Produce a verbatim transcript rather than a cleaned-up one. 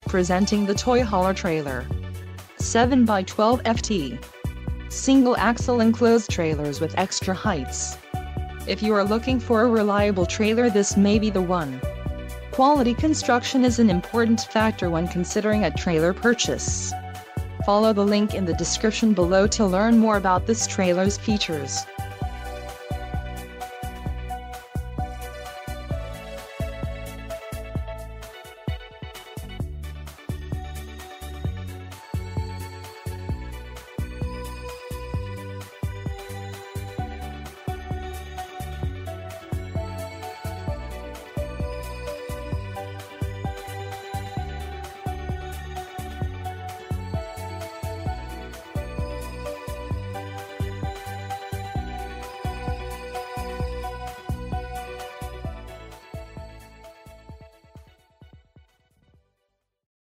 Presenting the toy hauler trailer. seven by twelve feet. Single axle enclosed trailers with extra heights. If you are looking for a reliable trailer, this may be the one. Quality construction is an important factor when considering a trailer purchase. Follow the link in the description below to learn more about this trailer's features.